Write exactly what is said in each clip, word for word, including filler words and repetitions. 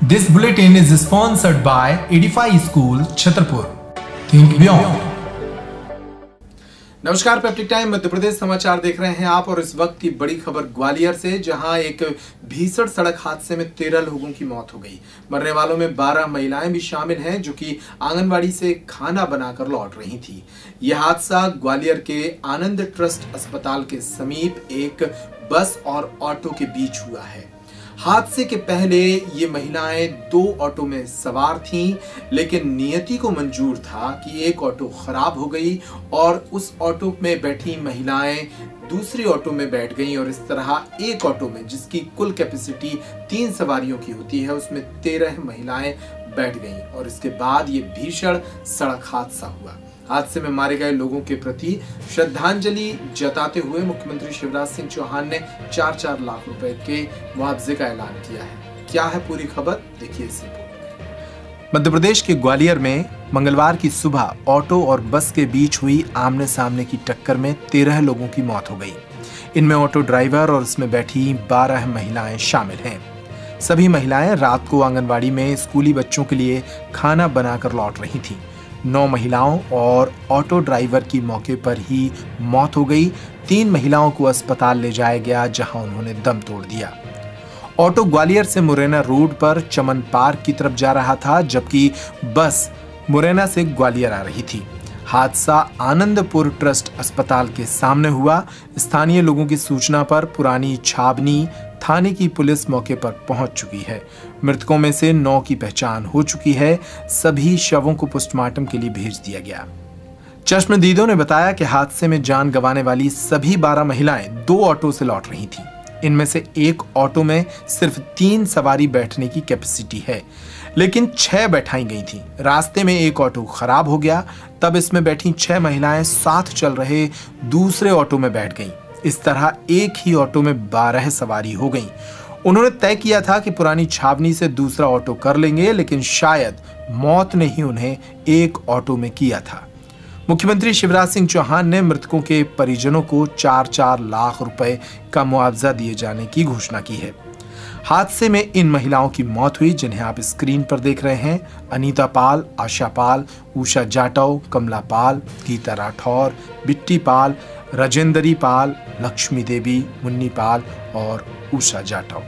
This bulletin is sponsored by Edify School, Chhatarpur. Think beyond. नमस्कार, पेप्टिक time Madhya Pradesh समाचार देख रहे हैं आप और इस वक्त की बड़ी खबर ग्वालियर से, जहां एक भीषण सड़क हादसे में तेरह लोगों की मौत हो गई। मरने वालों में बारह महिलाएं भी शामिल हैं जो कि आंगनवाड़ी से खाना बनाकर लौट रही थी। यह हादसा ग्वालियर के आनंद ट्रस्ट अस्पताल के समीप एक बस और ऑटो के बीच हुआ है। हादसे के पहले ये महिलाएं दो ऑटो में सवार थीं, लेकिन नियति को मंजूर था कि एक ऑटो खराब हो गई और उस ऑटो में बैठी महिलाएं दूसरी ऑटो में बैठ गईं और इस तरह एक ऑटो में, जिसकी कुल कैपेसिटी तीन सवारियों की होती है, उसमें तेरह महिलाएं बैठ गईं और इसके बाद ये भीषण सड़क हादसा हुआ। हादसे में मारे गए लोगों के प्रति श्रद्धांजलि जताते हुए मुख्यमंत्री शिवराज सिंह चौहान ने चार चार लाख रुपए के मुआवजे का ऐलान किया है। क्या है पूरी खबर, देखिए इस रिपोर्ट में। मध्य प्रदेश के ग्वालियर में मंगलवार की सुबह ऑटो और बस के बीच हुई आमने सामने की टक्कर में तेरह लोगों की मौत हो गई। इनमें ऑटो ड्राइवर और उसमें बैठी बारह महिलाएं शामिल हैं। सभी महिलाएं रात को आंगनवाड़ी में स्कूली बच्चों के लिए खाना बनाकर लौट रही थीं। नौ महिलाओं और ऑटो ड्राइवर की मौके पर ही मौत हो गई। तीन महिलाओं को अस्पताल ले जाया गया, जहां उन्होंने दम तोड़ दिया। ऑटो ग्वालियर से मुरैना रोड पर चमन पार्क की तरफ जा रहा था, जबकि बस मुरैना से ग्वालियर आ रही थी। हादसा आनंदपुर ट्रस्ट अस्पताल के सामने हुआ। स्थानीय लोगों की सूचना पर पुरानी छावनी थाने की पुलिस मौके पर पहुंच चुकी है। मृतकों में से नौ की पहचान हो चुकी है। सभी शवों को पोस्टमार्टम के लिए भेज दिया गया। चश्मदीदों ने बताया कि हादसे में जान गंवाने वाली सभी बारह महिलाएं दो ऑटो से लौट रही थीं। इनमें से एक ऑटो में सिर्फ तीन सवारी बैठने की कैपेसिटी है, लेकिन छह बैठाई गई थीं। रास्ते में एक ऑटो खराब हो गया, तब इसमें बैठी छह महिलाएं साथ चल रहे दूसरे ऑटो में बैठ गईं। इस तरह एक ही ऑटो में बारह सवारी हो गईं। उन्होंने तय किया था कि पुरानी छावनी से दूसरा ऑटो कर लेंगे, लेकिन शायद मौत ने ही उन्हें एक ऑटो में किया था। मुख्यमंत्री शिवराज सिंह चौहान ने मृतकों के परिजनों को चार चार लाख रुपए का मुआवजा दिए जाने की घोषणा की है। हादसे में इन महिलाओं की मौत हुई, जिन्हें आप स्क्रीन पर देख रहे हैं। अनीता पाल, आशा पाल, उषा जाटव, कमला पाल, गीता राठौर, बिट्टी पाल, राजेंद्री पाल, लक्ष्मी देवी, मुन्नी पाल और उषा जाटव।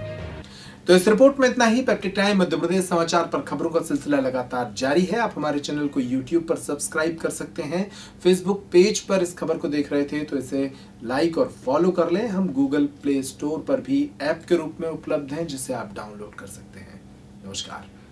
तो इस रिपोर्ट में इतना ही। पेप्टिक टाइम मध्य प्रदेश समाचार पर खबरों का सिलसिला लगातार जारी है। आप हमारे चैनल को यूट्यूब पर सब्सक्राइब कर सकते हैं। फेसबुक पेज पर इस खबर को देख रहे थे तो इसे लाइक और फॉलो कर लें। हम गूगल प्ले स्टोर पर भी ऐप के रूप में उपलब्ध हैं, जिसे आप डाउनलोड कर सकते हैं। नमस्कार।